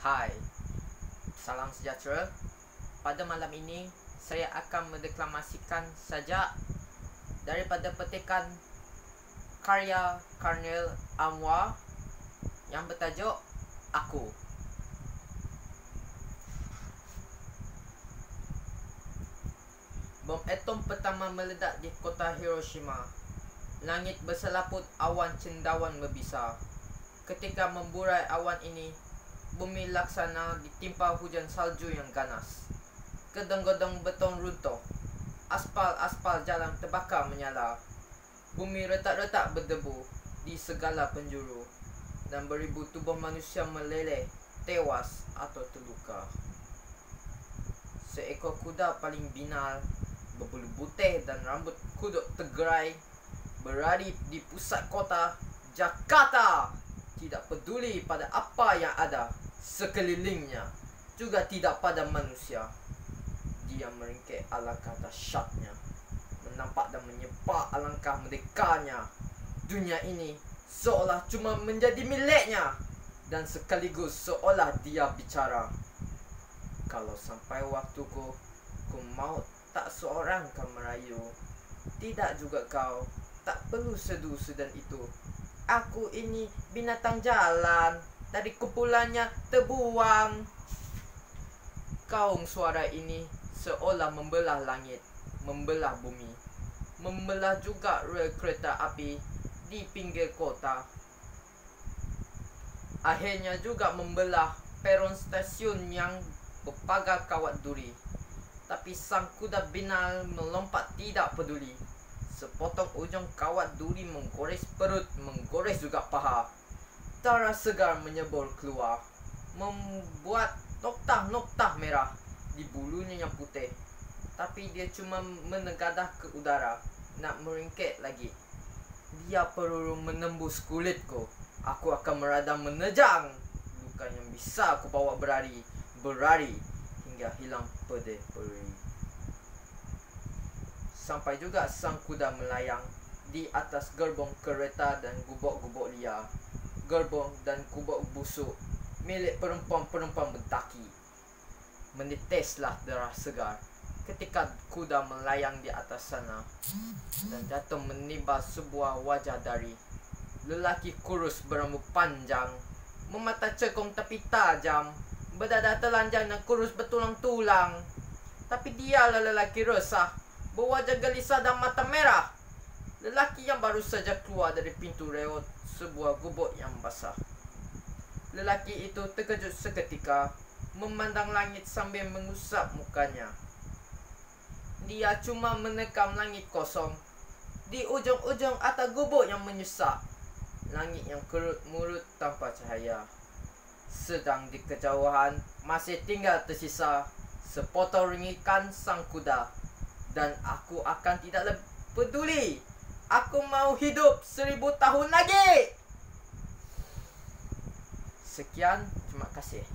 Hai, salam sejahtera. Pada malam ini, saya akan mendeklamasikan sajak daripada petikan karya Karnil Anwar yang bertajuk Aku. Bom atom pertama meledak di kota Hiroshima. Langit berselaput awan cendawan membesar. Ketika memburai awan ini, bumi laksana ditimpa hujan salju yang ganas. Gedung-gedung beton runtuh. Aspal-aspal jalan terbakar menyala. Bumi retak-retak berdebu di segala penjuru. Dan beribu tubuh manusia meleleh, tewas atau terluka. Seekor kuda paling binal, berbulu putih dan rambut kuduk tergerai, berlari di pusat kota Jakarta, tidak peduli pada apa yang ada sekelilingnya, juga tidak pada manusia. Dia meringkik alangkah dahsyatnya, menampak dan menyepak alangkah merdekanya. Dunia ini seolah cuma menjadi miliknya, dan sekaligus seolah dia bicara. Kalau sampai waktuku, ku mau tak seorang kau merayu. Tidak juga kau, tak perlu sedu sedan itu. Aku ini binatang jalan, dari kumpulannya terbuang. Kaung suara ini seolah membelah langit, membelah bumi, membelah juga rel kereta api di pinggir kota. Akhirnya juga membelah peron stasiun yang berpagar kawat duri. Tapi sang kuda binal melompat tidak peduli. Sepotong ujung kawat duri menggores perut, menggores juga paha. Darah segar menyebur keluar, membuat noktah-noktah merah di bulunya yang putih. Tapi dia cuma menegadah ke udara, nak meringkik lagi. Dia peluru menembus kulitku. Aku akan meradang menejang. Luka yang bisa aku bawa berlari hingga hilang pedih-perih. Sampai juga sang kuda melayang di atas gerbong kereta dan gubuk-gubuk liar, gerbong dan gubuk busuk milik perempuan-perempuan bentaki. Meniteslah darah segar ketika kuda melayang di atas sana, dan jatuh menimba sebuah wajah dari lelaki kurus berambut panjang, memata cekung tapi tajam, berdada telanjang dan kurus bertulang-tulang. Tapi dialah lelaki resah, berwajah gelisah dan mata merah. Lelaki yang baru saja keluar dari pintu reot sebuah gubuk yang basah. Lelaki itu terkejut seketika, memandang langit sambil mengusap mukanya. Dia cuma menekam langit kosong di ujung-ujung atap gubuk yang menyesal. Langit yang kerut-murut tanpa cahaya. Sedang di kejauhan masih tinggal tersisa sepotong ringikan sang kuda. Dan aku akan tidak peduli. Aku mau hidup 1000 tahun lagi. Sekian, terima kasih.